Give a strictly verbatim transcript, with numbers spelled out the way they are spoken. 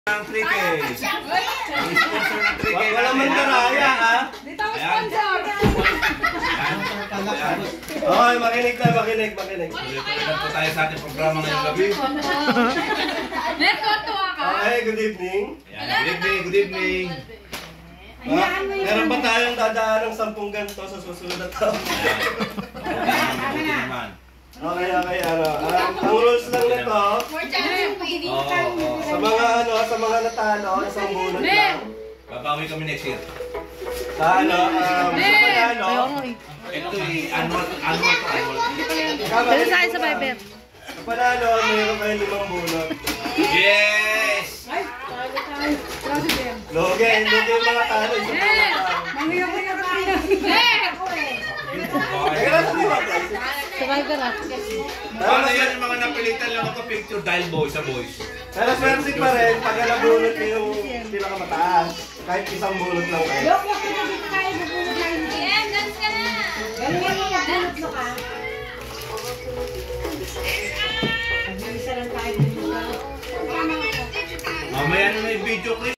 Ang three K. Ang sponsor ng three K. Wala man karaya, ha? Dito ang sponsor. Okay, makinig tayo, makinig, makinig. Ulit-ulit po tayo sa ating programa ngayong gabi. Natutuwa ka. Okay, good evening. Ayan, good evening, good evening. Ah, meron pa tayong dadaan ng sampung ganito sa susunod na taon. Okay, okay, ano. Ang, ang rules lang nito, sa mga ano, sa mga natalo, isang bunot lang. Babawi kami next year. Sa ano, um, sa panalo, Ito yung annual, annual to annual. Pero sa akin sa Viber. sa panalo, mayroon kayo limang bunot. Yes! Loge, loge yung mga talo. Isa pa mga talo. Teka lang, sa liwa, guys. Sa Viber ah. Paano yan yung mga napilitan lang ako picture dahil boys sa boys? Pero swerte pa rin, pag nabunot kayo yung pinakamataas. Kahit isang bunot lang kayo. Ian, dance ka na. Dance mo ka. Mamaya na may video clip.